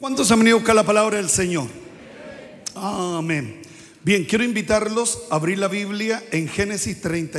¿Cuántos han venido a buscar la palabra del Señor? Amén. Bien, quiero invitarlos a abrir la Biblia en Génesis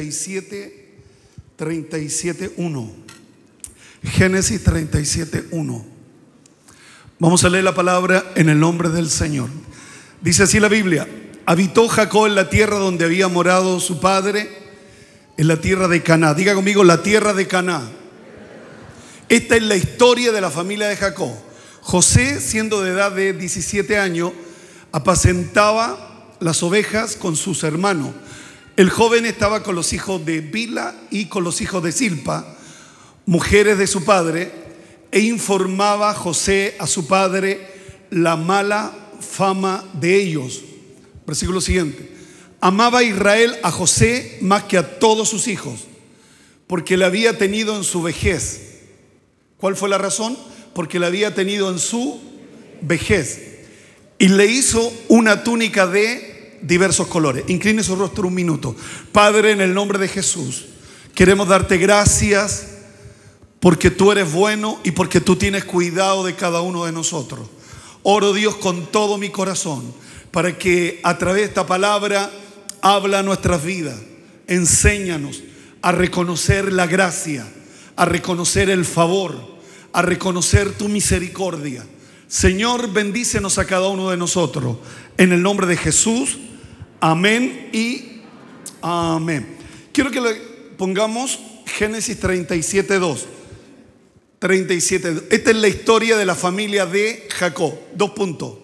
37:1. Génesis 37:1. Vamos a leer la palabra en el nombre del Señor. Dice así la Biblia: habitó Jacob en la tierra donde había morado su padre, en la tierra de Caná. Diga conmigo, la tierra de Caná. Esta es la historia de la familia de Jacob. José, siendo de edad de 17 años, apacentaba las ovejas con sus hermanos. El joven estaba con los hijos de Bila y con los hijos de Silpa, mujeres de su padre, e informaba José a su padre la mala fama de ellos. Versículo siguiente: amaba Israel a José más que a todos sus hijos, porque le había tenido en su vejez. ¿Cuál fue la razón? Porque le había tenido en su vejez. Y le hizo una túnica de diversos colores. Incline su rostro un minuto. Padre, en el nombre de Jesús, queremos darte gracias porque tú eres bueno y porque tú tienes cuidado de cada uno de nosotros. Oro, Dios, con todo mi corazón para que a través de esta palabra habla nuestras vidas. Enséñanos a reconocer la gracia, a reconocer el favor, a reconocer tu misericordia. Señor, bendícenos a cada uno de nosotros. En el nombre de Jesús, amén y amén. Quiero que le pongamos Génesis 37:2. 37:2. Esta es la historia de la familia de Jacob. 2 puntos.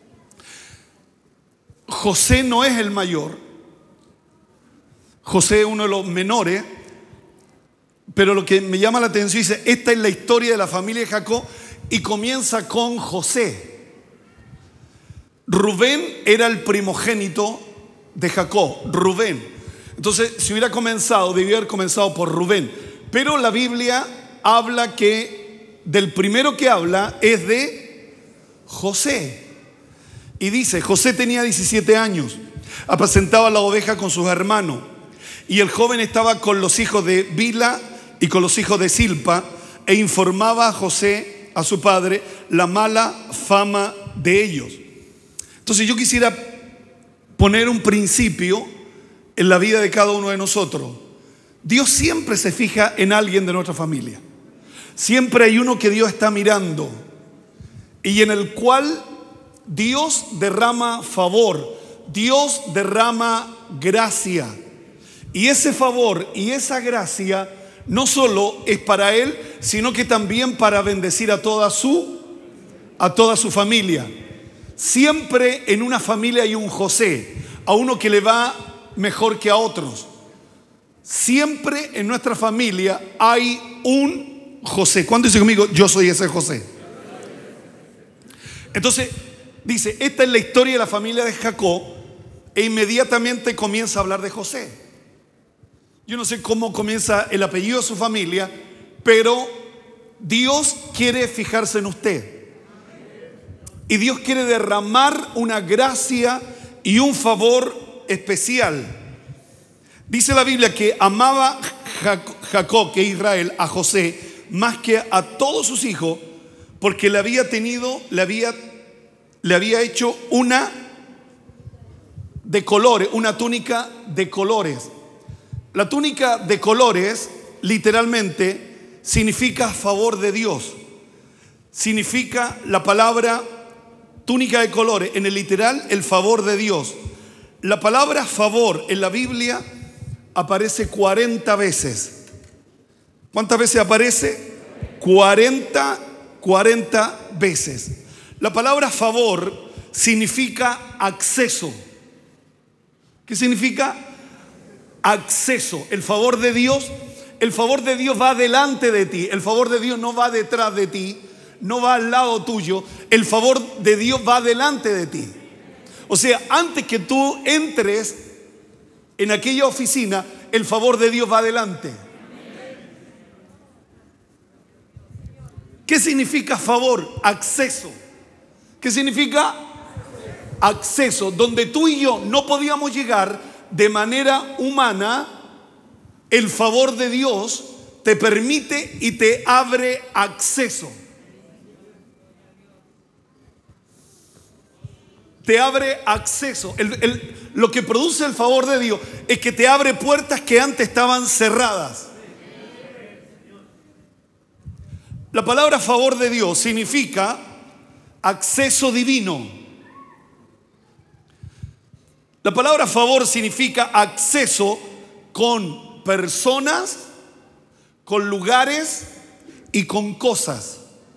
José no es el mayor. José es uno de los menores. Pero lo que me llama la atención, dice, esta es la historia de la familia de Jacob, y comienza con José. Rubén era el primogénito de Jacob, Rubén. Entonces, si hubiera comenzado, debió haber comenzado por Rubén. Pero la Biblia habla que del primero que habla es de José. Y dice, José tenía 17 años, apacentaba la oveja con sus hermanos, y el joven estaba con los hijos de Bila y con los hijos de Silpa, e informaba a José, a su padre, la mala fama de ellos. Entonces yo quisiera poner un principio en la vida de cada uno de nosotros. Dios siempre se fija en alguien de nuestra familia. Siempre hay uno que Dios está mirando y en el cual Dios derrama favor, Dios derrama gracia. Y ese favor y esa gracia no solo es para él, sino que también para bendecir a toda su familia. Siempre en una familia hay un José, a uno que le va mejor que a otros. Siempre en nuestra familia hay un José. ¿Cuánto dice conmigo? Yo soy ese José. Entonces dice, esta es la historia de la familia de Jacob, e inmediatamente comienza a hablar de José. Yo no sé cómo comienza el apellido de su familia, pero Dios quiere fijarse en usted. Y Dios quiere derramar una gracia y un favor especial. Dice la Biblia que amaba Jacob, que es Israel, a José más que a todos sus hijos, porque le había hecho una de colores, una túnica de colores. La túnica de colores literalmente significa favor de Dios. Significa la palabra túnica de colores, en el literal, el favor de Dios. La palabra favor en la Biblia aparece 40 veces. ¿Cuántas veces aparece? 40 veces. La palabra favor significa acceso. ¿Qué significa? Acceso. El favor de Dios va delante de ti. El favor de Dios no va detrás de ti, no va al lado tuyo. El favor de Dios va delante de ti. O sea, antes que tú entres en aquella oficina, el favor de Dios va adelante. ¿Qué significa favor? Acceso. ¿Qué significa? Acceso. Donde tú y yo no podíamos llegar de manera humana, el favor de Dios te permite y te abre acceso. te abre acceso. Lo que produce el favor de Dios es que te abre puertas que antes estaban cerradas. La palabra favor de Dios significa acceso divino. La palabra favor significa acceso con personas, con lugares y con cosas.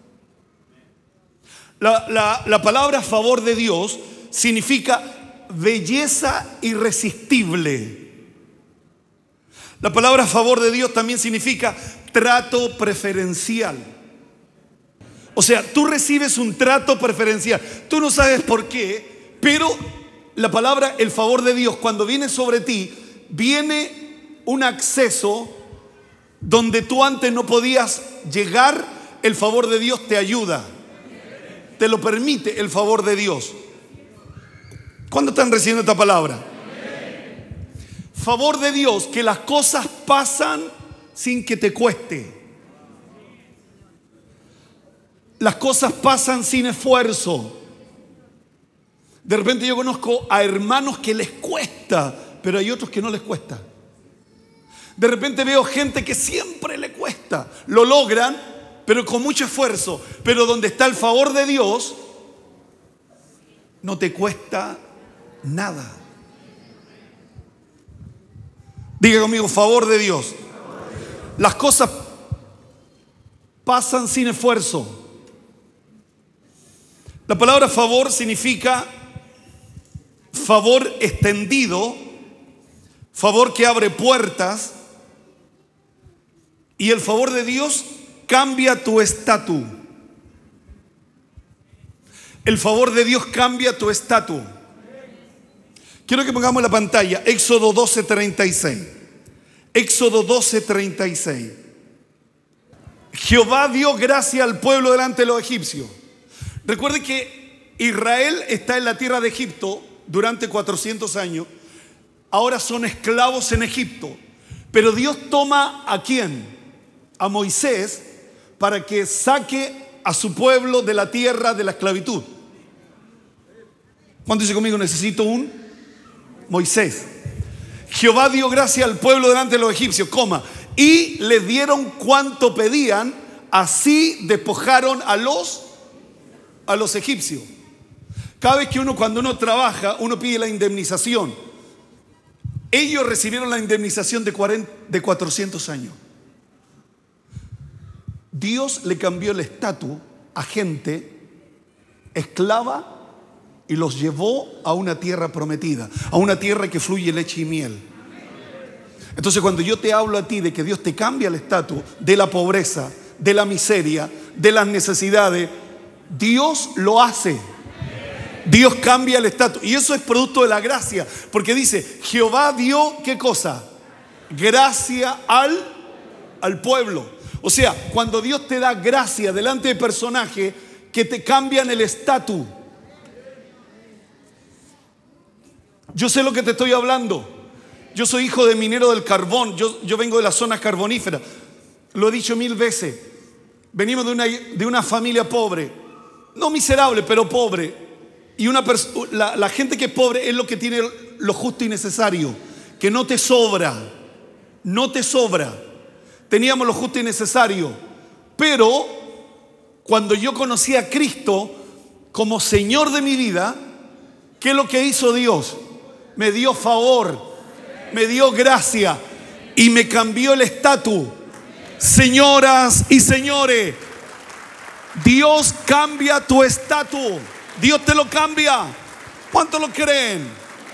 La palabra favor de Dios significa belleza irresistible. La palabra favor de Dios también significa trato preferencial. O sea, tú recibes un trato preferencial. Tú no sabes por qué, pero la palabra, el favor de Dios, cuando viene sobre ti, viene un acceso donde tú antes no podías llegar. El favor de Dios te ayuda, te lo permite el favor de Dios. ¿Cuándo están recibiendo esta palabra? Favor de Dios, que las cosas pasan sin que te cueste. Las cosas pasan sin esfuerzo. De repente yo conozco a hermanos que les cuesta, pero hay otros que no les cuesta. De repente veo gente que siempre le cuesta. Lo logran, pero con mucho esfuerzo. Pero donde está el favor de Dios, no te cuesta nada. Diga conmigo, favor de Dios. Las cosas pasan sin esfuerzo. La palabra favor significa favor extendido, favor que abre puertas, y el favor de Dios cambia tu estatus. El favor de Dios cambia tu estatus. Quiero que pongamos en la pantalla Éxodo 12:36. Éxodo 12:36. Jehová dio gracia al pueblo delante de los egipcios. Recuerde que Israel está en la tierra de Egipto durante 400 años. Ahora son esclavos en Egipto. Pero Dios toma ¿a quién? A Moisés, para que saque a su pueblo de la tierra de la esclavitud. ¿Cuánto dice conmigo? Necesito un Moisés. Jehová dio gracia al pueblo delante de los egipcios, y les dieron cuanto pedían, así despojaron a los egipcios. Cada vez que cuando uno trabaja, uno pide la indemnización. Ellos recibieron la indemnización de 400 años. Dios le cambió el estatus a gente esclava y los llevó a una tierra prometida, a una tierra que fluye leche y miel. Entonces, cuando yo te hablo a ti de que Dios te cambia el estatus de la pobreza, de la miseria, de las necesidades, Dios lo hace. Dios cambia el estatus. Y eso es producto de la gracia. Porque dice, Jehová dio, ¿qué cosa? Gracia al pueblo. O sea, cuando Dios te da gracia delante de personajes que te cambian el estatus. Yo sé lo que te estoy hablando. Yo soy hijo de minero del carbón. Yo vengo de las zonas carboníferas. Lo he dicho 1000 veces. Venimos de una familia pobre. No miserable, pero pobre. Y la gente que es pobre es lo que tiene lo justo y necesario. Que no te sobra. No te sobra. Teníamos lo justo y necesario. Pero cuando yo conocí a Cristo como Señor de mi vida, ¿qué es lo que hizo Dios? Me dio favor, me dio gracia y me cambió el estatus. Señoras y señores, Dios cambia tu estatus. Dios te lo cambia. ¿Cuántos lo creen?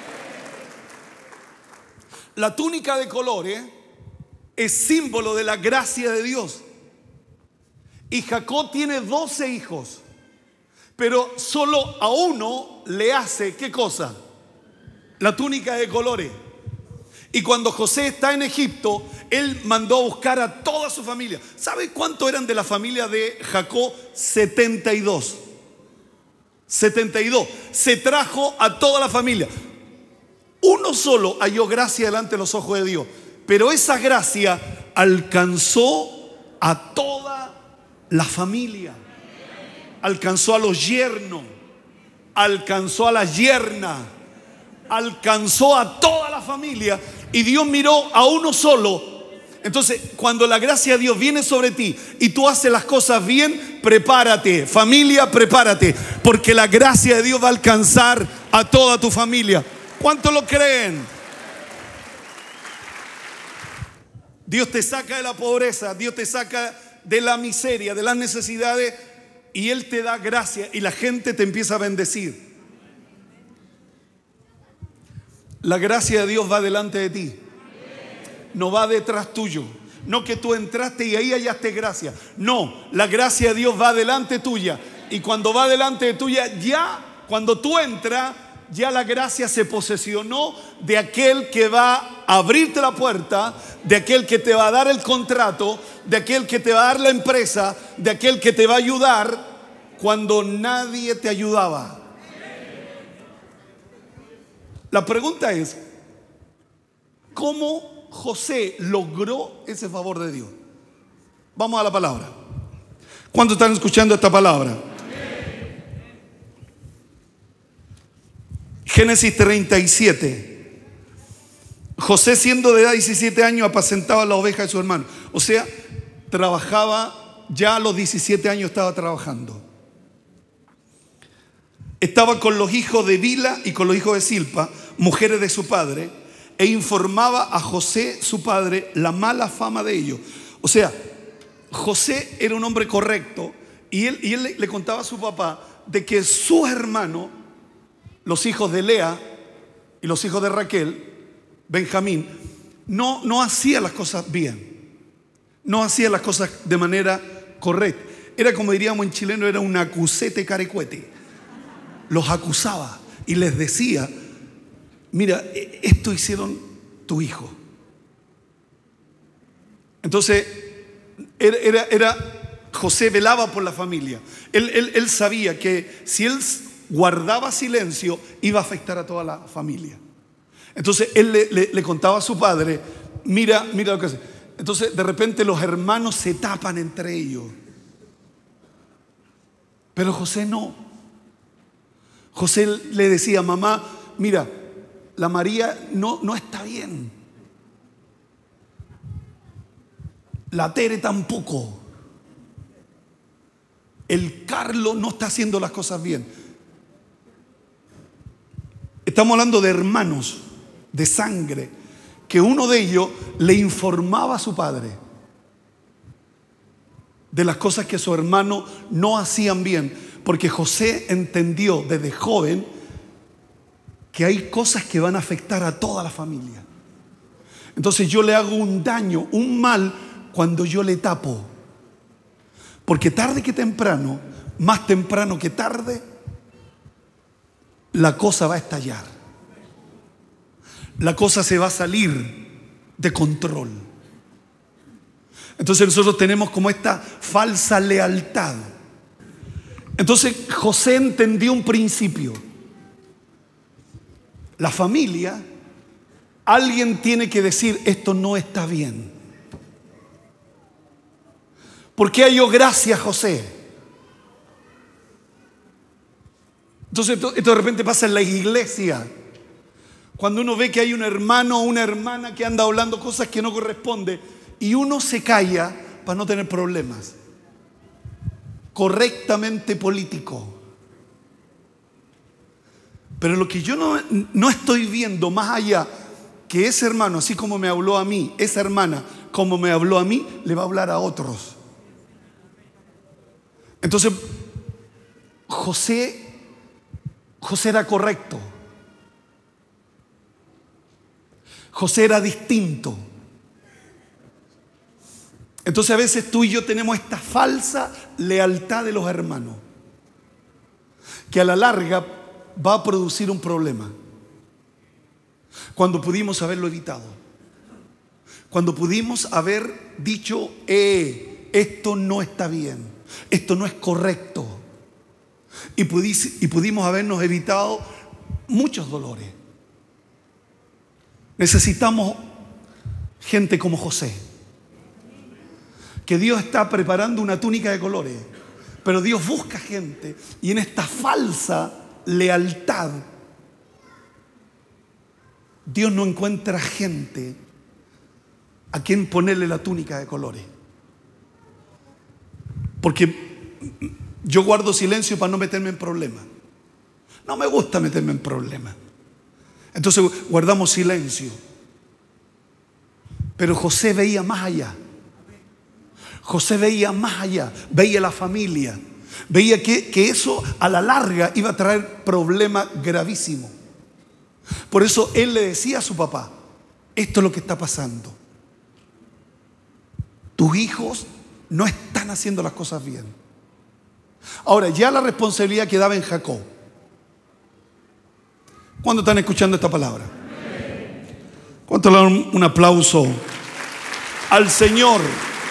La túnica de colores es símbolo de la gracia de Dios. Y Jacob tiene 12 hijos, pero solo a uno le hace, ¿qué cosa? La túnica de colores. Y cuando José está en Egipto, él mandó a buscar a toda su familia. ¿Sabe cuánto eran de la familia de Jacob? 72. 72. Se trajo a toda la familia. Uno solo halló gracia delante de los ojos de Dios. Pero esa gracia alcanzó a toda la familia. Alcanzó a los yernos. alcanzó a la yerna, alcanzó a toda la familia, y Dios miró a uno solo. Entonces, cuando la gracia de Dios viene sobre ti y tú haces las cosas bien, prepárate, familia, prepárate, porque la gracia de Dios va a alcanzar a toda tu familia. ¿Cuántos lo creen? Dios te saca de la pobreza, Dios te saca de la miseria, de las necesidades, y Él te da gracia y la gente te empieza a bendecir. La gracia de Dios va delante de ti, no va detrás tuyo. No que tú entraste y ahí hallaste gracia. No, la gracia de Dios va delante tuya. Y cuando va delante de tuya, ya cuando tú entras, ya la gracia se posesionó de aquel que va a abrirte la puerta, de aquel que te va a dar el contrato, de aquel que te va a dar la empresa, de aquel que te va a ayudar cuando nadie te ayudaba. La pregunta es, ¿cómo José logró ese favor de Dios? Vamos a la palabra. ¿Cuántos están escuchando esta palabra? Génesis 37. José, siendo de edad 17 años, apacentaba la oveja de su hermano. O sea, trabajaba, ya a los 17 años estaba trabajando. Estaba con los hijos de Bila y con los hijos de Silpa, mujeres de su padre, e informaba a José, su padre, la mala fama de ellos. O sea, José era un hombre correcto, y él le contaba a su papá de que sus hermanos, los hijos de Lea y los hijos de Raquel, Benjamín, no hacían las cosas bien, no hacían las cosas de manera correcta. Era, como diríamos en chileno, era un acusete carecuete. Los acusaba y les decía: mira, esto hicieron tu hijo. Entonces José velaba por la familia. Él sabía que si él guardaba silencio, iba a afectar a toda la familia. Entonces él le contaba a su padre: mira lo que hace. Entonces de repente los hermanos se tapan entre ellos, pero José no. José le decía: mamá, mira, la María no está bien, la Tere tampoco, el Carlos no está haciendo las cosas bien. Estamos hablando de hermanos de sangre, que uno de ellos le informaba a su padre de las cosas que sus hermanos no hacían bien, porque José entendió desde joven que hay cosas que van a afectar a toda la familia. Entonces yo le hago un daño, un mal, cuando yo le tapo, porque tarde que temprano, más temprano que tarde, la cosa va a estallar, la cosa se va a salir de control. Entonces nosotros tenemos como esta falsa lealtad. Entonces José entendió un principio: la familia, alguien tiene que decir: esto no está bien. ¿Por qué halló gracia José? Entonces esto de repente pasa en la iglesia, cuando uno ve que hay un hermano o una hermana que anda hablando cosas que no corresponden, y uno se calla para no tener problemas. Correctamente político. Pero lo que yo no estoy viendo más allá, que ese hermano, así como me habló a mí, esa hermana, como me habló a mí, le va a hablar a otros. Entonces José era correcto. José era distinto. Entonces a veces tú y yo tenemos esta falsa lealtad de los hermanos, que a la larga va a producir un problema, cuando pudimos haberlo evitado, cuando pudimos haber dicho: esto no está bien, esto no es correcto, y pudimos habernos evitado muchos dolores. Necesitamos gente como José, que Dios está preparando una túnica de colores, pero Dios busca gente, y en esta falsa lealtad, Dios no encuentra gente a quien ponerle la túnica de colores. Porque yo guardo silencio para no meterme en problemas. No me gusta meterme en problemas. Entonces guardamos silencio. Pero José veía más allá. José veía más allá. Veía la familia. Veía que eso a la larga iba a traer problemas gravísimos. Por eso él le decía a su papá: esto es lo que está pasando. Tus hijos no están haciendo las cosas bien. Ahora, ya la responsabilidad quedaba en Jacob. ¿Cuándo están escuchando esta palabra? ¿Cuánto le dan un aplauso al Señor?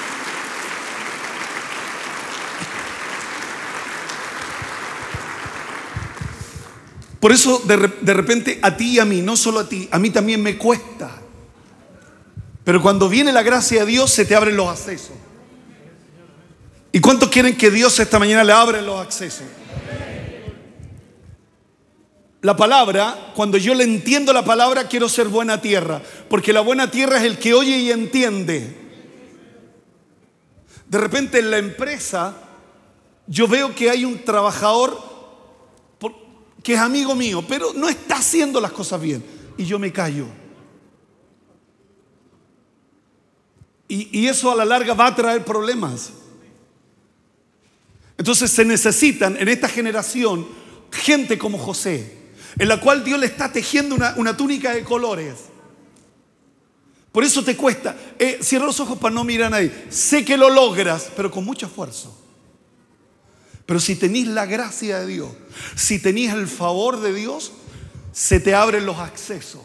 Por eso de repente a ti y a mí, no solo a ti, a mí también me cuesta. Pero cuando viene la gracia de Dios, se te abren los accesos. ¿Y cuántos quieren que Dios esta mañana le abra los accesos? La palabra, cuando yo le entiendo la palabra, quiero ser buena tierra. Porque la buena tierra es el que oye y entiende. De repente en la empresa, yo veo que hay un trabajador que es amigo mío, pero no está haciendo las cosas bien. Y yo me callo. Y eso a la larga va a traer problemas. Entonces se necesitan en esta generación gente como José, en la cual Dios le está tejiendo una túnica de colores. Por eso te cuesta. Cierra los ojos para no mirar a nadie. Sé que lo logras, pero con mucho esfuerzo. Pero si tenés la gracia de Dios, si tenés el favor de Dios, se te abren los accesos.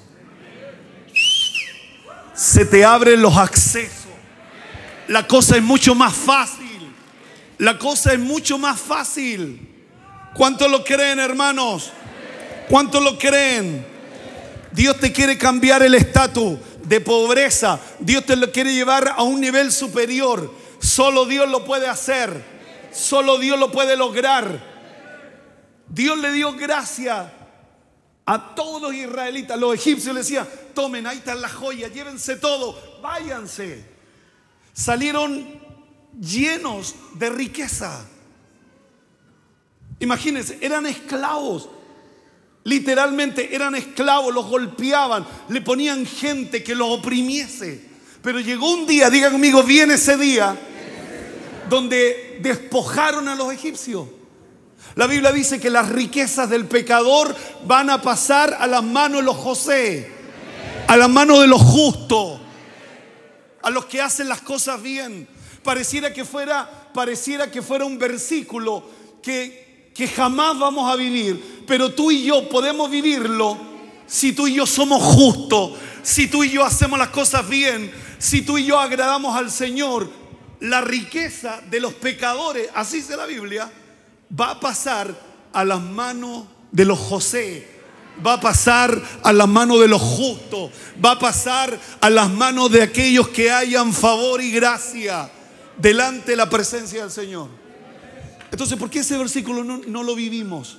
Se te abren los accesos. La cosa es mucho más fácil. La cosa es mucho más fácil. ¿Cuántos lo creen, hermanos? ¿Cuántos lo creen? Dios te quiere cambiar el estatus de pobreza. Dios te lo quiere llevar a un nivel superior. Solo Dios lo puede hacer. Solo Dios lo puede lograr. Dios le dio gracia a todos los israelitas. Los egipcios le decían: tomen, ahí están las joyas, llévense todo, váyanse. Salieron llenos de riqueza. Imagínense, eran esclavos. Literalmente eran esclavos, los golpeaban, le ponían gente que los oprimiese. Pero llegó un día, diga conmigo, viene ese día, donde despojaron a los egipcios. La Biblia dice que las riquezas del pecador van a pasar a las manos de los José, a las manos de los justos, a los que hacen las cosas bien. Pareciera que fuera un versículo que jamás vamos a vivir, pero tú y yo podemos vivirlo si tú y yo somos justos, si tú y yo hacemos las cosas bien, si tú y yo agradamos al Señor. La riqueza de los pecadores, así dice la Biblia, va a pasar a las manos de los José, va a pasar a las manos de los justos, va a pasar a las manos de aquellos que hayan favor y gracia delante de la presencia del Señor. Entonces, ¿por qué ese versículo no lo vivimos?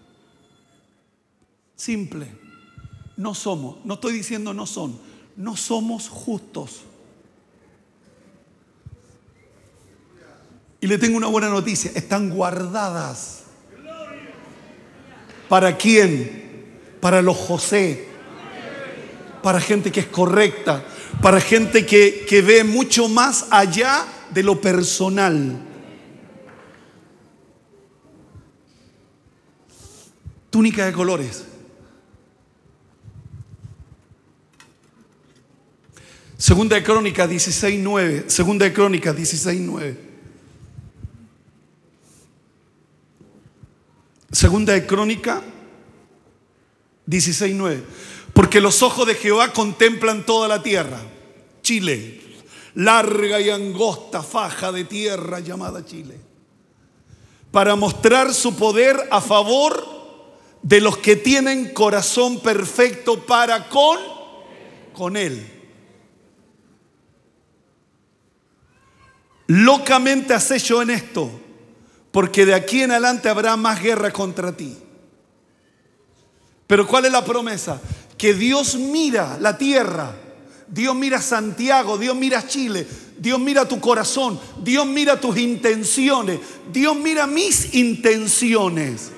Simple, no somos, no estoy diciendo no son, no somos justos. Y le tengo una buena noticia: están guardadas. ¿Para quién? Para los José. Para gente que es correcta. Para gente que ve mucho más allá de lo personal. Túnica de colores. Segunda de Crónicas 16:9. Segunda de Crónicas 16:9. Segunda de Crónica 16:9. Porque los ojos de Jehová contemplan toda la tierra. Chile, larga y angosta faja de tierra llamada Chile, para mostrar su poder a favor de los que tienen corazón perfecto para con Él. Locamente has hecho en esto, porque de aquí en adelante habrá más guerra contra ti. Pero ¿cuál es la promesa? Que Dios mira la tierra, Dios mira Santiago, Dios mira Chile, Dios mira tu corazón, Dios mira tus intenciones, Dios mira mis intenciones.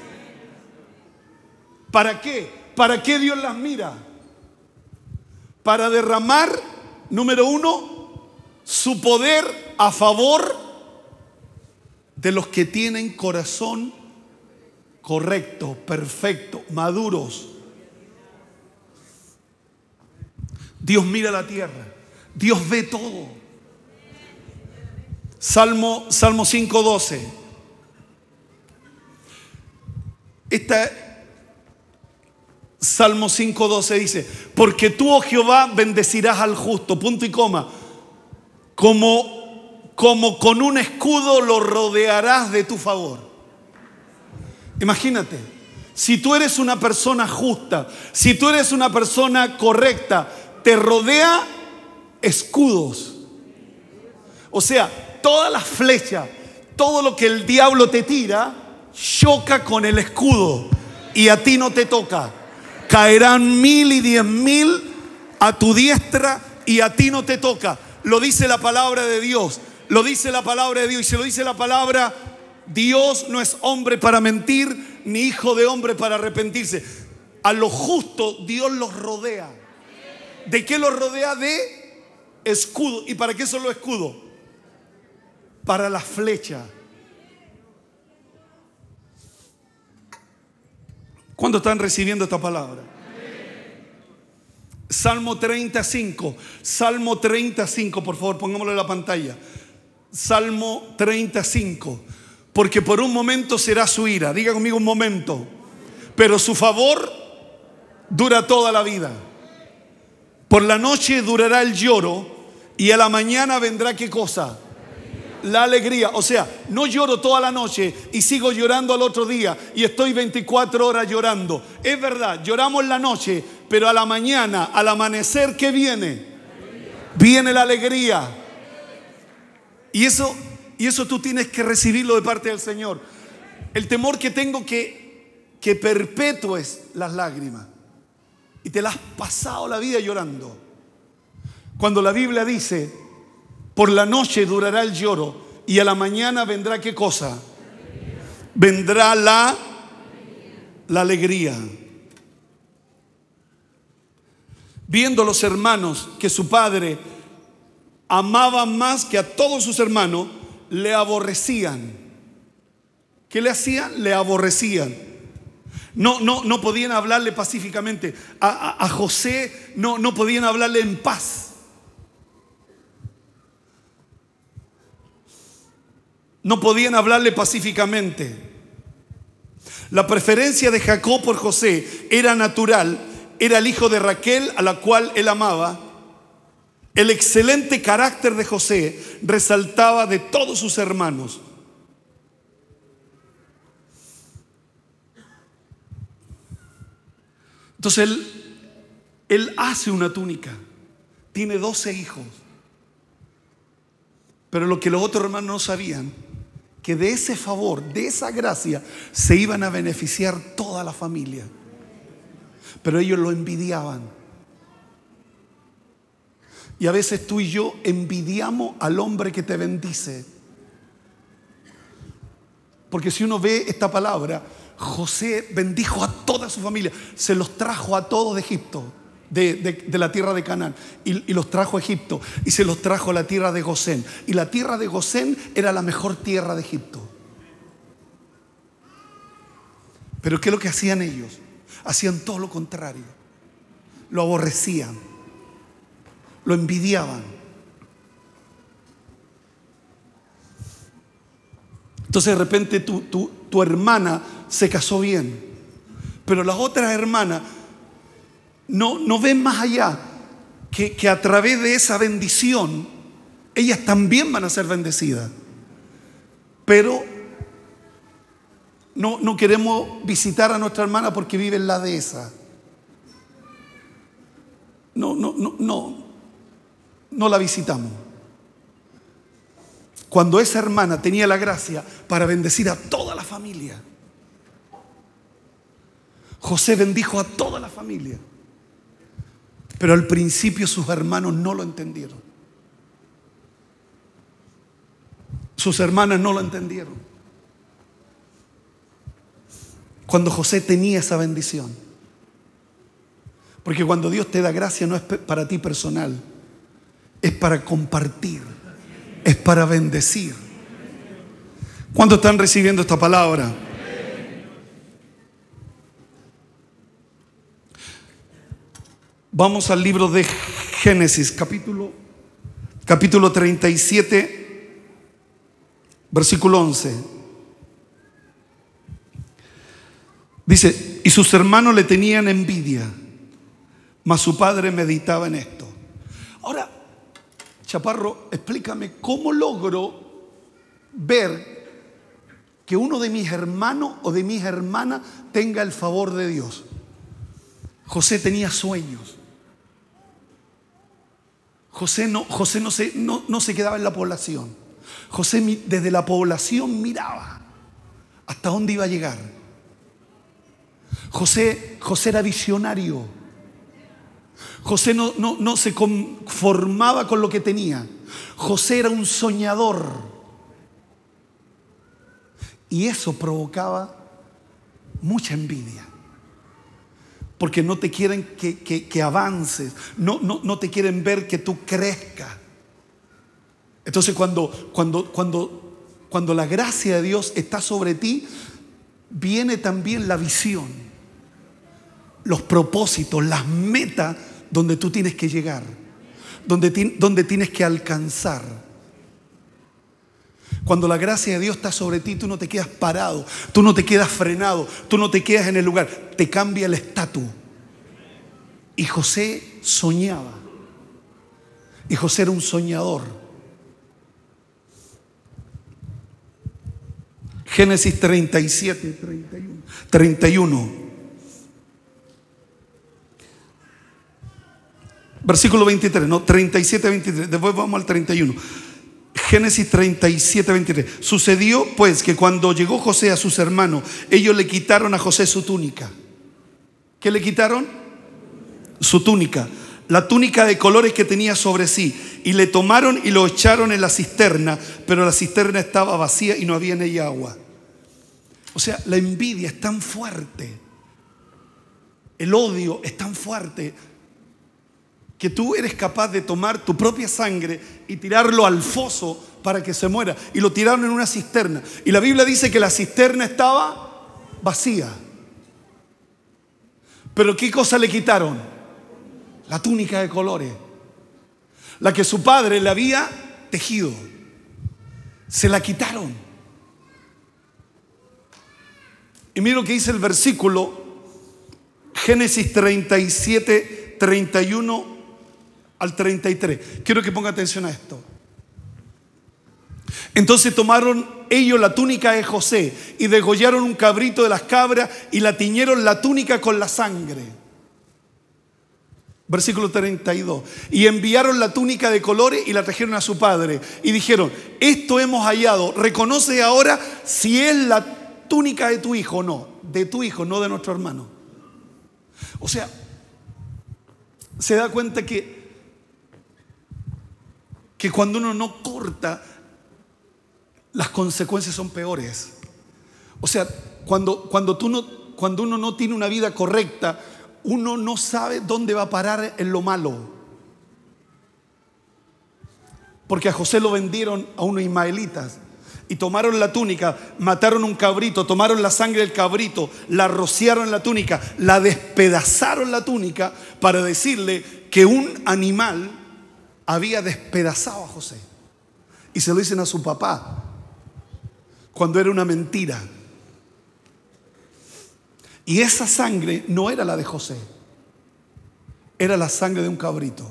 ¿Para qué? ¿Para qué Dios las mira? Para derramar, número uno, su poder a favor de los que tienen corazón correcto, perfecto, maduros. Dios mira la tierra, Dios ve todo. Salmo 5:12. Salmo 5:12 dice: porque tú, oh Jehová, bendecirás al justo, punto y coma, como con un escudo lo rodearás de tu favor. Imagínate, si tú eres una persona justa, si tú eres una persona correcta, te rodea escudos. O sea, todas las flechas, todo lo que el diablo te tira, choca con el escudo y a ti no te toca. Caerán 1000 y 10.000 a tu diestra y a ti no te toca. Lo dice la palabra de Dios. Lo dice la palabra de Dios. Y se lo dice la palabra, Dios no es hombre para mentir, ni hijo de hombre para arrepentirse. A los justos Dios los rodea. ¿De qué los rodea? De escudo. ¿Y para qué son los escudos? Para la flecha. ¿Cuántos están recibiendo esta palabra? Salmo 35. Salmo 35, por favor, pongámoslo en la pantalla. Salmo 35. Porque por un momento será su ira. Diga conmigo, un momento. Pero su favor dura toda la vida. Por la noche durará el lloro y a la mañana vendrá, ¿qué cosa? La alegría. O sea, no lloro toda la noche y sigo llorando al otro día y estoy 24 horas llorando. Es verdad, lloramos en la noche, pero a la mañana, al amanecer, ¿qué viene? Viene la alegría. Y eso tú tienes que recibirlo de parte del Señor. El temor que tengo que perpetúes las lágrimas. Y te la has pasado la vida llorando. Cuando la Biblia dice: por la noche durará el lloro y a la mañana vendrá, ¿qué cosa? Vendrá la alegría. Viendo los hermanos que su padre amaba más que a todos sus hermanos, le aborrecían. ¿Qué le hacían? Le aborrecían. No podían hablarle pacíficamente. A José no podían hablarle en paz. No podían hablarle pacíficamente. La preferencia de Jacob por José era natural. Era el hijo de Raquel, a la cual él amaba. El excelente carácter de José resaltaba de todos sus hermanos. Entonces él hace una túnica. Tiene 12 hijos. Pero lo que los otros hermanos no sabían, que de ese favor, de esa gracia, se iban a beneficiar toda la familia. Pero ellos lo envidiaban. Y a veces tú y yo envidiamos al hombre que te bendice. Porque si uno ve esta palabra, José bendijo a toda su familia. Se los trajo a todos de Egipto, de la tierra de Canaán, y los trajo a Egipto, y se los trajo a la tierra de Gosén. Y la tierra de Gosén era la mejor tierra de Egipto. Pero ¿qué es lo que hacían ellos? Hacían todo lo contrario. Lo aborrecían, lo envidiaban. Entonces de repente tu hermana se casó bien, pero las otras hermanas no ven más allá que a través de esa bendición ellas también van a ser bendecidas. Pero no queremos visitar a nuestra hermana porque vive en la dehesa. No la visitamos. Cuando esa hermana tenía la gracia para bendecir a toda la familia. José bendijo a toda la familia. Pero al principio sus hermanos no lo entendieron. Sus hermanas no lo entendieron. Cuando José tenía esa bendición. Porque cuando Dios te da gracia no es para ti personal, es para compartir, es para bendecir. ¿Cuántos están recibiendo esta palabra? Vamos al libro de Génesis, capítulo 37, versículo 11. Dice: y sus hermanos le tenían envidia, mas su padre meditaba en esto. Ahora, Chaparro, explícame cómo logro ver que uno de mis hermanos o de mis hermanas tenga el favor de Dios. José tenía sueños. José no se quedaba en la población. José desde la población miraba hasta dónde iba a llegar. José era visionario. José no se conformaba con lo que tenía. José era un soñador. Y eso provocaba mucha envidia. Porque no te quieren que avances, no te quieren ver que tú crezcas. Entonces cuando la gracia de Dios está sobre ti, viene también la visión, los propósitos, las metas donde tú tienes que llegar, donde tienes que alcanzar. Cuando la gracia de Dios está sobre ti, tú no te quedas parado, tú no te quedas frenado, tú no te quedas en el lugar, te cambia el estatus. Y José soñaba. Y José era un soñador. Génesis 37, 31. Versículo 23, no, 37, 23. Después vamos al 31. Génesis 37, 23. Sucedió pues que cuando llegó José a sus hermanos, ellos le quitaron a José su túnica. ¿Qué le quitaron? Su túnica, la túnica de colores que tenía sobre sí, y le tomaron y lo echaron en la cisterna, pero la cisterna estaba vacía y no había en ella agua. O sea, la envidia es tan fuerte, el odio es tan fuerte, que tú eres capaz de tomar tu propia sangre y tirarlo al foso para que se muera. Y lo tiraron en una cisterna. Y la Biblia dice que la cisterna estaba vacía. Pero ¿qué cosa le quitaron? La túnica de colores, la que su padre le había tejido. Se la quitaron. Y mira lo que dice el versículo, Génesis 37, 31 al 33. Quiero que ponga atención a esto. Entonces tomaron ellos la túnica de José y degollaron un cabrito de las cabras y la tiñeron la túnica con la sangre. Versículo 32. Y enviaron la túnica de colores y la trajeron a su padre y dijeron: esto hemos hallado, reconoce ahora si es la túnica de tu hijo o no. De tu hijo, no de nuestro hermano. O sea, se da cuenta que cuando uno no corta, las consecuencias son peores. O sea, cuando uno no tiene una vida correcta, uno no sabe dónde va a parar en lo malo. Porque a José lo vendieron a unos ismaelitas y tomaron la túnica, mataron un cabrito, tomaron la sangre del cabrito, la rociaron en la túnica, la despedazaron la túnica para decirle que un animal había despedazado a José. Y se lo dicen a su papá cuando era una mentira. Y esa sangre no era la de José, era la sangre de un cabrito.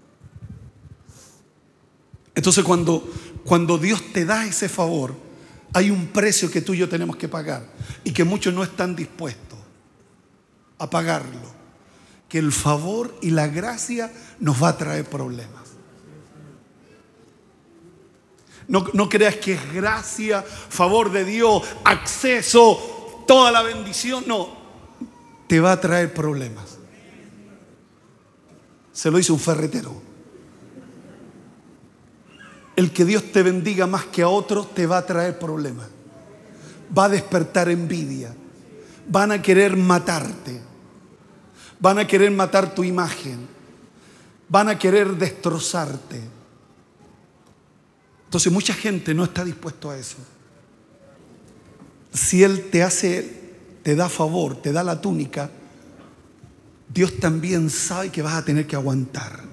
Entonces cuando Dios te da ese favor, hay un precio que tú y yo tenemos que pagar y que muchos no están dispuestos a pagarlo. Que el favor y la gracia nos va a traer problemas. No creas que es gracia, favor de Dios, acceso, toda la bendición. No, te va a traer problemas. Se lo dice un ferretero. El que Dios te bendiga más que a otros te va a traer problemas. Va a despertar envidia. Van a querer matarte. Van a querer matar tu imagen. Van a querer destrozarte. Entonces mucha gente no está dispuesto a eso. Si Él te da favor, te da la túnica, Dios también sabe que vas a tener que aguantar.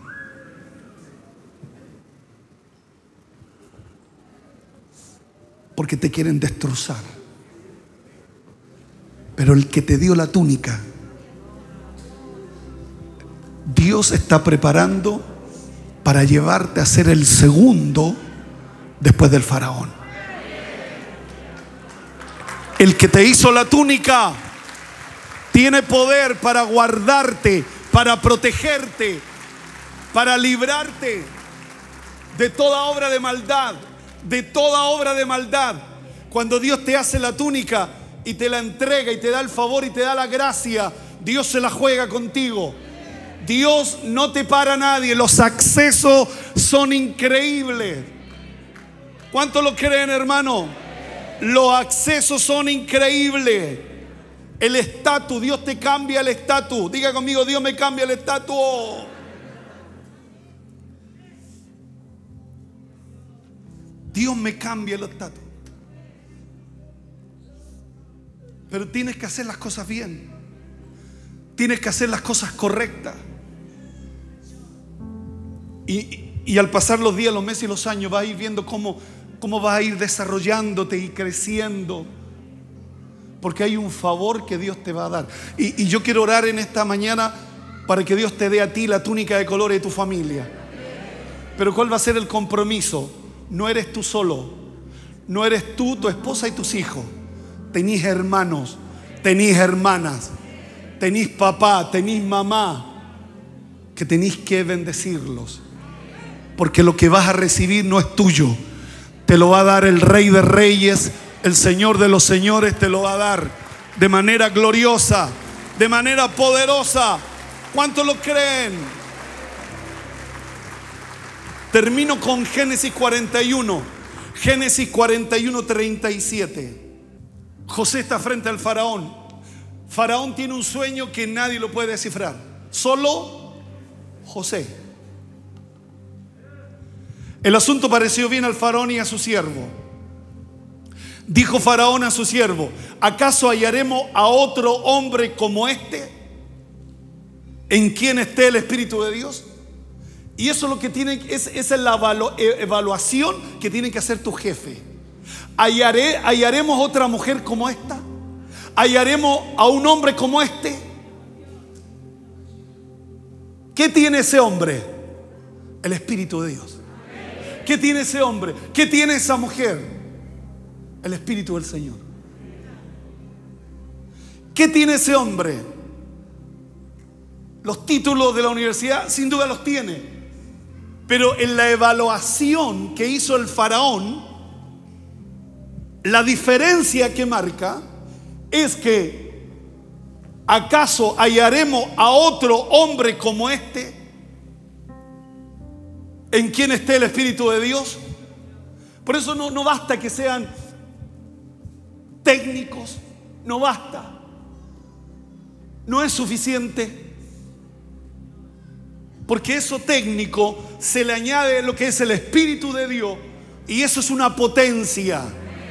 Porque te quieren destrozar. Pero el que te dio la túnica, Dios está preparando para llevarte a ser el segundo después del faraón. El que te hizo la túnica tiene poder para guardarte, para protegerte, para librarte de toda obra de maldad, de toda obra de maldad. Cuando Dios te hace la túnica y te la entrega y te da el favor y te da la gracia, Dios se la juega contigo. Dios no te para a nadie. Los accesos son increíbles. ¿Cuántos lo creen, hermano? Los accesos son increíbles. El estatus, Dios te cambia el estatus. Diga conmigo, Dios me cambia el estatus. Dios me cambia el estatus. Pero tienes que hacer las cosas bien. Tienes que hacer las cosas correctas. Y al pasar los días, los meses y los años, vas a ir viendo cómo vas a ir desarrollándote y creciendo. Porque hay un favor que Dios te va a dar. Y yo quiero orar en esta mañana para que Dios te dé a ti la túnica de colores de tu familia. Pero ¿cuál va a ser el compromiso? No eres tú solo. No eres tú, tu esposa y tus hijos. Tenís hermanos, tenís hermanas, tenís papá, tenís mamá, que tenís que bendecirlos. Porque lo que vas a recibir no es tuyo. Te lo va a dar el Rey de Reyes, el Señor de los Señores te lo va a dar de manera gloriosa, de manera poderosa. ¿Cuántos lo creen? Termino con Génesis 41. Génesis 41, 37. José está frente al faraón. Faraón tiene un sueño que nadie lo puede descifrar. Solo José. El asunto pareció bien al faraón y a su siervo. Dijo Faraón a su siervo: ¿acaso hallaremos a otro hombre como este, en quien esté el Espíritu de Dios? Y eso es lo que tienen, esa es la evaluación que tiene que hacer tu jefe. ¿Hallaremos otra mujer como esta? ¿Hallaremos a un hombre como este? ¿Qué tiene ese hombre? El Espíritu de Dios. ¿Qué tiene ese hombre? ¿Qué tiene esa mujer? El Espíritu del Señor. ¿Qué tiene ese hombre? Los títulos de la universidad sin duda los tiene. Pero en la evaluación que hizo el faraón, la diferencia que marca es que ¿acaso hallaremos a otro hombre como este, en quien esté el Espíritu de Dios? Por eso no basta que sean técnicos, no basta, no es suficiente, porque eso técnico se le añade lo que es el Espíritu de Dios, y eso es una potencia.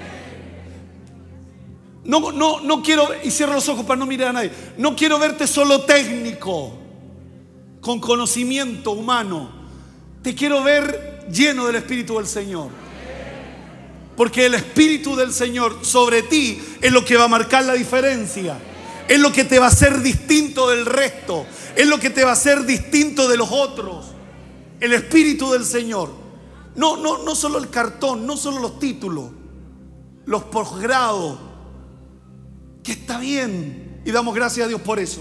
No quiero, y cierro los ojos para no mirar a nadie, no quiero verte solo técnico, con conocimiento humano. Te quiero ver lleno del Espíritu del Señor. Porque el Espíritu del Señor sobre ti es lo que va a marcar la diferencia. Es lo que te va a hacer distinto del resto. Es lo que te va a hacer distinto de los otros. El Espíritu del Señor. No solo el cartón, no solo los títulos, los posgrados, que está bien y damos gracias a Dios por eso.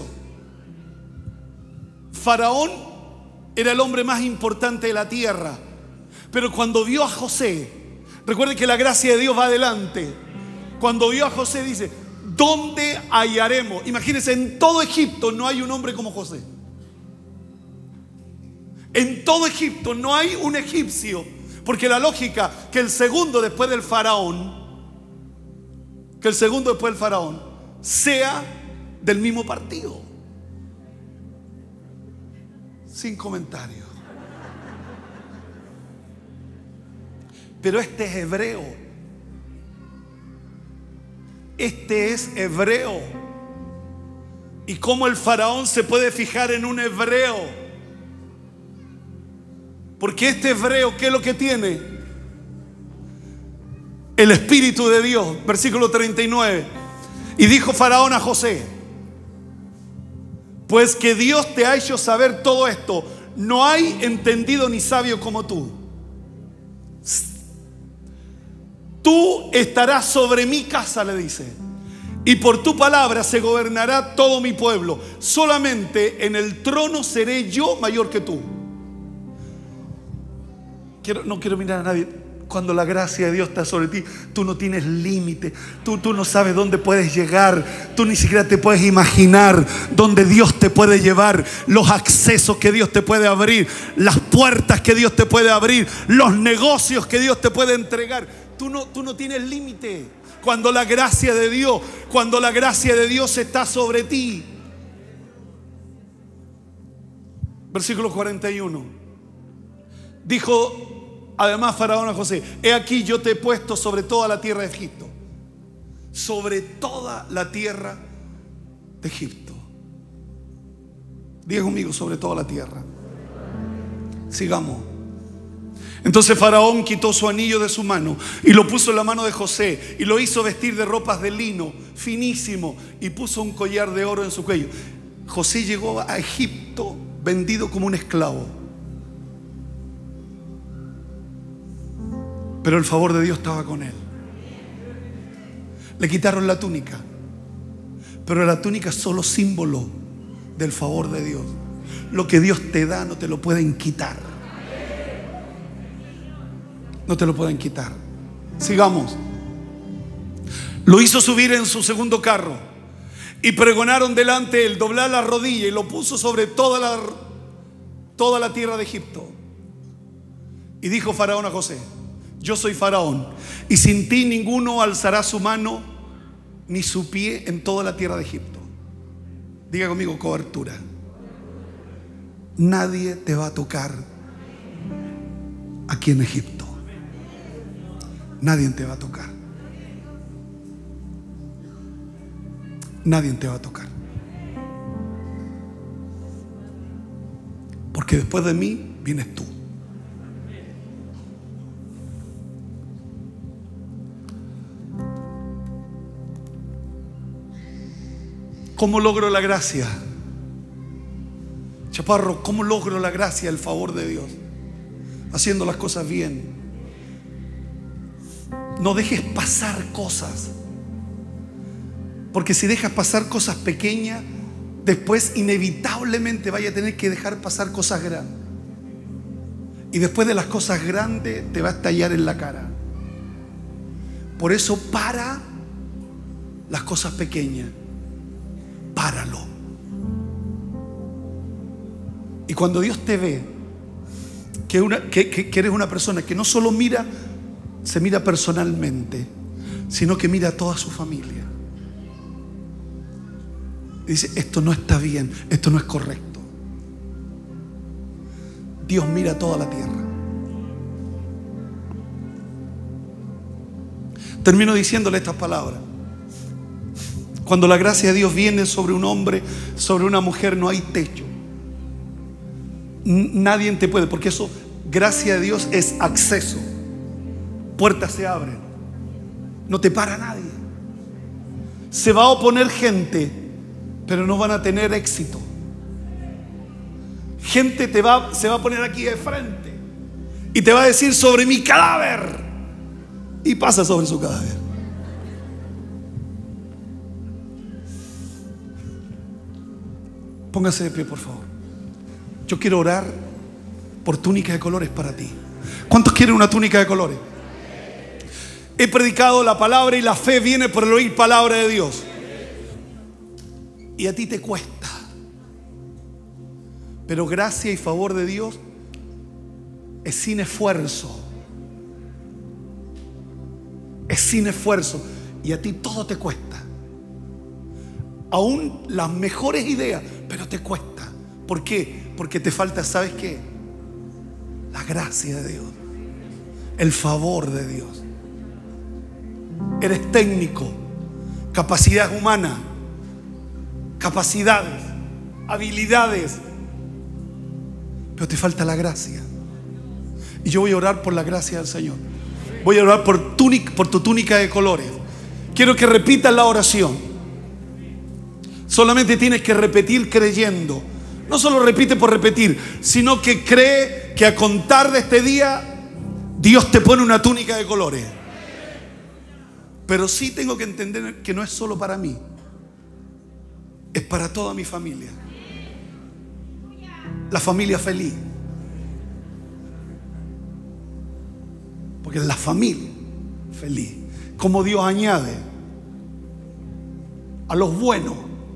Faraón era el hombre más importante de la tierra, pero cuando vio a José, recuerden que la gracia de Dios va adelante. Cuando vio a José dice: ¿dónde hallaremos? Imagínense, en todo Egipto no hay un hombre como José. En todo Egipto no hay un egipcio, porque la lógica que el segundo después del faraón, sea del mismo partido. Sin comentarios. Pero este es hebreo. Este es hebreo. ¿Y cómo el faraón se puede fijar en un hebreo? Porque este hebreo, ¿qué es lo que tiene? El Espíritu de Dios. Versículo 39. Y dijo Faraón a José: pues que Dios te ha hecho saber todo esto, no hay entendido ni sabio como tú. Tú estarás sobre mi casa, le dice, y por tu palabra se gobernará todo mi pueblo. Solamente en el trono seré yo mayor que tú. No quiero mirar a nadie. Cuando la gracia de Dios está sobre ti, tú no tienes límite. Tú no sabes dónde puedes llegar. Tú ni siquiera te puedes imaginar dónde Dios te puede llevar, los accesos que Dios te puede abrir, las puertas que Dios te puede abrir, los negocios que Dios te puede entregar. Tú no tienes límite. Cuando la gracia de Dios está sobre ti. Versículo 41. Dijo además Faraón a José: he aquí yo te he puesto sobre toda la tierra de Egipto. Sobre toda la tierra de Egipto. Diga conmigo: sobre toda la tierra. Sigamos. Entonces Faraón quitó su anillo de su mano y lo puso en la mano de José y lo hizo vestir de ropas de lino finísimo y puso un collar de oro en su cuello. José llegó a Egipto vendido como un esclavo. Pero el favor de Dios estaba con él. Le quitaron la túnica, pero la túnica es solo símbolo del favor de Dios. Lo que Dios te da no te lo pueden quitar. No te lo pueden quitar. Sigamos. Lo hizo subir en su segundo carro y pregonaron delante de él, doblar la rodilla, y lo puso sobre toda la tierra de Egipto. Y dijo Faraón a José: yo soy Faraón, y sin ti ninguno alzará su mano ni su pie en toda la tierra de Egipto. Diga conmigo: cobertura. Nadie te va a tocar aquí en Egipto. Nadie te va a tocar. Nadie te va a tocar. Porque después de mí vienes tú. ¿Cómo logro la gracia? Chaparro, ¿cómo logro la gracia, el favor de Dios? Haciendo las cosas bien. No dejes pasar cosas, porque si dejas pasar cosas pequeñas, después inevitablemente vaya a tener que dejar pasar cosas grandes. Y después de las cosas grandes te va a estallar en la cara. Por eso para las cosas pequeñas. Páralo. Y cuando Dios te ve que eres una persona que no solo se mira personalmente, sino que mira a toda su familia, y dice: esto no está bien, esto no es correcto. Dios mira a toda la tierra. Termino diciéndole estas palabras. Cuando la gracia de Dios viene sobre un hombre, sobre una mujer, no hay techo. Nadie te puede, porque eso, gracia de Dios es acceso. Puertas se abren. No te para nadie. Se va a oponer gente, pero no van a tener éxito. Gente se va a poner aquí de frente y te va a decir: sobre mi cadáver. Y pasa sobre su cadáver. Póngase de pie, por favor. Yo quiero orar por túnica de colores para ti. ¿Cuántos quieren una túnica de colores? He predicado la palabra y la fe viene por el oír palabra de Dios. y a ti te cuesta. Pero gracia y favor de Dios es sin esfuerzo. Es sin esfuerzo. Y a ti todo te cuesta. Aún las mejores ideas, pero te cuesta. ¿Por qué? Porque te falta, ¿sabes qué? La gracia de Dios. El favor de Dios. Eres técnico, capacidad humana, capacidades, habilidades, pero te falta la gracia. Y yo voy a orar por la gracia del Señor. Voy a orar por tu túnica de colores. Quiero que repitas la oración. Solamente tienes que repetir creyendo. No solo repite por repetir, sino que cree que a contar de este día Dios te pone una túnica de colores. Pero sí tengo que entender que no es solo para mí, es para toda mi familia. La familia feliz. Porque es la familia feliz. Como Dios añade a los buenos.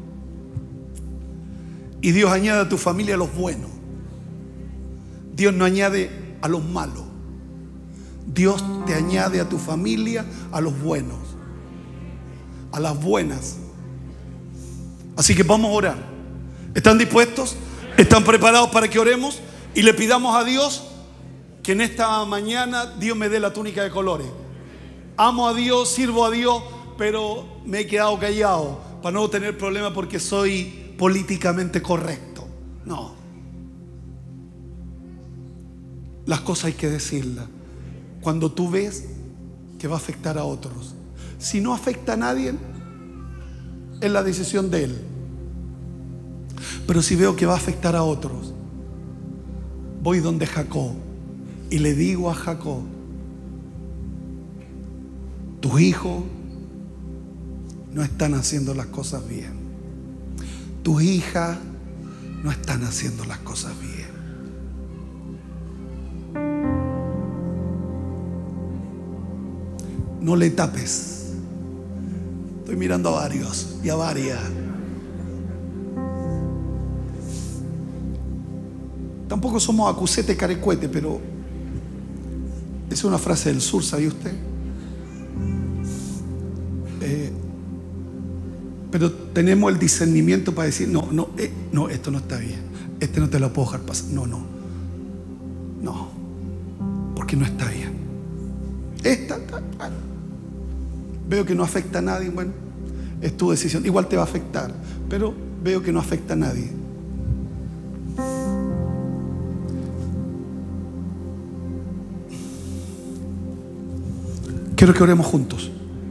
Y Dios añade a tu familia a los buenos. Dios no añade a los malos. Dios te añade a tu familia a los buenos, a las buenas. Así que vamos a orar. ¿Están dispuestos? ¿Están preparados para que oremos? Y le pidamos a Dios que en esta mañana Dios me dé la túnica de colores. Amo a Dios, sirvo a Dios, pero me he quedado callado para no tener problema porque soy políticamente correcto. No. Las cosas hay que decirlas. Cuando tú ves que va a afectar a otros. Si no afecta a nadie, es la decisión de él. Pero si veo que va a afectar a otros, voy donde Jacob y le digo a Jacob: tus hijos no están haciendo las cosas bien. Tus hijas no están haciendo las cosas bien. No le tapes. Estoy mirando a varios y a varias. Tampoco somos acusete carecuete, pero es una frase del sur, ¿sabía usted? Pero tenemos el discernimiento para decir: no, esto no está bien. Este no te lo puedo dejar pasar. No, porque no está bien. Esta. Veo que no afecta a nadie. Bueno, es tu decisión. Igual te va a afectar, pero veo que no afecta a nadie. Quiero que oremos juntos.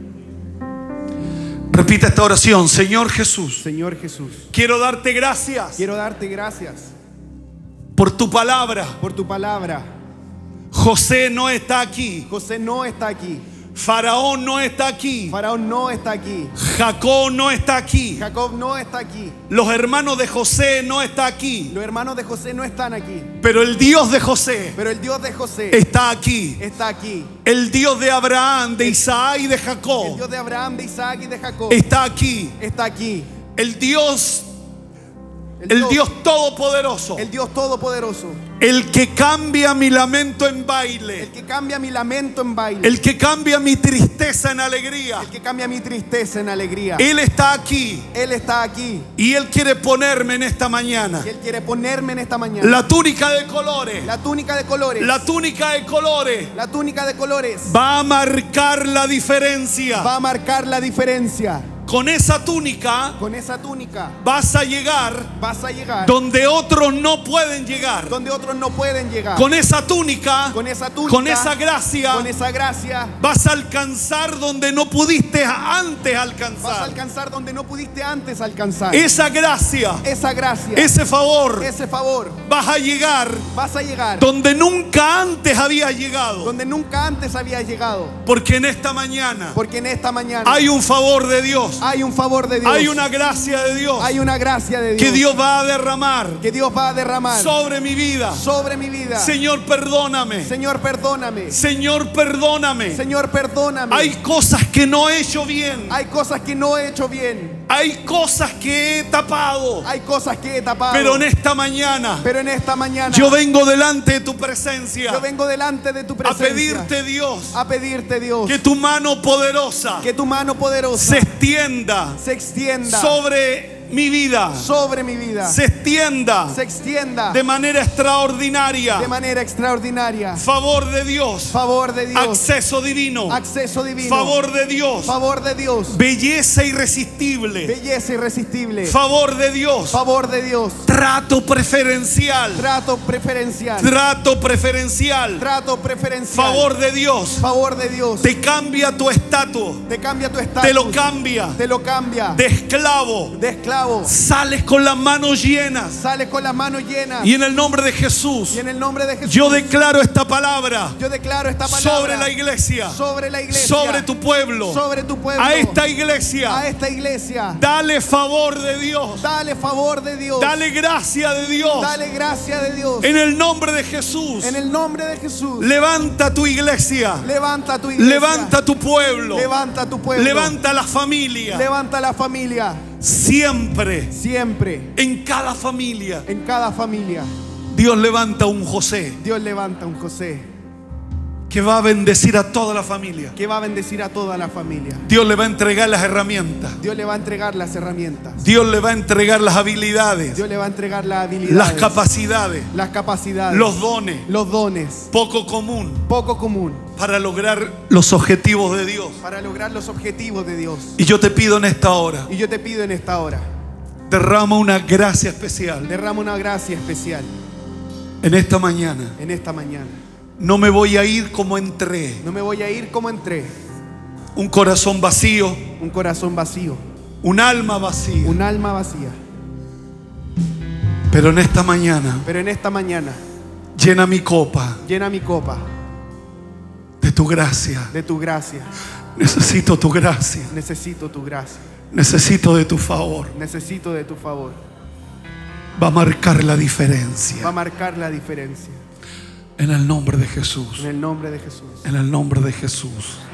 Repita esta oración: Señor Jesús. Señor Jesús, Quiero darte gracias quiero darte gracias por tu palabra. por tu palabra. José no está aquí. José no está aquí. Faraón no está aquí. Faraón no está aquí. Jacob no está aquí. Jacob no está aquí. Los hermanos de José no está aquí. Los hermanos de José no están aquí. Pero el Dios de José Pero el Dios de José está aquí. está aquí. El Dios de Abraham, de Isaac y de El Jacob Dios de Abraham, de Isaac y de Jacob está aquí. está aquí. El Dios todopoderoso, El Dios todopoderoso, el que cambia mi lamento en baile, el que cambia mi lamento en baile, el que cambia mi tristeza en alegría. el que cambia mi tristeza en alegría. Él está aquí Él está aquí. y Él quiere ponerme en esta mañana Y Él quiere ponerme en esta mañana la túnica de colores. la túnica de colores. La túnica de colores La túnica de colores va a marcar la diferencia. va a marcar la diferencia. Con esa túnica Con esa túnica vas a llegar vas a llegar donde otros no pueden llegar. donde otros no pueden llegar. Con esa túnica, Con esa túnica, con esa gracia, con esa gracia, vas a alcanzar donde no pudiste antes vas a alcanzar. alcanzar donde no pudiste antes alcanzar. Esa gracia, Esa gracia, ese favor, ese favor, vas a llegar vas a llegar donde nunca antes habías llegado. donde nunca antes habías llegado. Porque en esta mañana Porque en esta mañana hay un favor de Dios. hay un favor de Dios. Hay una gracia de Dios Hay una gracia de Dios que Dios va a derramar que Dios va a derramar sobre mi vida. sobre mi vida. Señor, perdóname. Señor, perdóname. Señor, perdóname. Señor, perdóname. Hay cosas que no he hecho bien. Hay cosas que no he hecho bien. Hay cosas que he tapado, Hay cosas que he tapado. pero en esta mañana Pero en esta mañana yo vengo delante de tu presencia yo vengo delante de tu a presencia. pedirte, Dios, A pedirte, Dios. que tu mano poderosa Que tu mano poderosa se extienda se extienda sobre mi vida, sobre mi vida. se extienda Se extienda de manera extraordinaria. de manera extraordinaria. Favor de Dios, Favor de Dios. acceso divino, Acceso divino. favor de Dios, Favor de Dios. belleza irresistible, Belleza irresistible. favor de Dios, Favor de Dios. trato preferencial, Trato preferencial. trato preferencial, Trato preferencial. favor de Dios, Favor de Dios. te cambia tu estatus, Te cambia tu estatus. te lo cambia, Te lo cambia. de esclavo, De esclavo. sales con las manos llenas. Sales con las manos llenas. Y en el nombre de Jesús, Y en el nombre de Jesús. yo declaro esta palabra Yo declaro esta palabra sobre la iglesia, sobre la iglesia, sobre tu pueblo, sobre tu pueblo, a esta iglesia. a esta iglesia. Dale favor de Dios, Dale favor de Dios. dale gracia de Dios. Dale gracia de Dios. En el nombre de Jesús, En el nombre de Jesús. levanta tu iglesia, Levanta tu iglesia. levanta tu pueblo, Levanta tu pueblo. levanta la familia. Levanta la familia. Siempre, Siempre, en cada familia, en cada familia, Dios levanta un José Dios levanta un José que va a bendecir a toda la familia. que va a bendecir a toda la familia. Dios le va a entregar las herramientas, Dios le va a entregar las herramientas. Dios le va a entregar las habilidades, Dios le va a entregar las habilidades, las capacidades, las capacidades, los dones, los dones, poco común, poco común, para lograr los objetivos de Dios. para lograr los objetivos de Dios. Y yo te pido en esta hora, Y yo te pido en esta hora, derrama una gracia especial. derrama una gracia especial En esta mañana, en esta mañana. no me voy a ir como entré. No me voy a ir como entré. Un corazón vacío, Un corazón vacío, un alma vacía. un alma vacía. Pero en esta mañana, Pero en esta mañana, llena mi copa llena mi copa de tu gracia. de tu gracia. Necesito tu gracia. Necesito tu gracia. Necesito de tu favor. Necesito de tu favor. Va a marcar la Va a diferencia. marcar la diferencia. En el nombre de Jesús. En el nombre de Jesús. En el nombre de Jesús.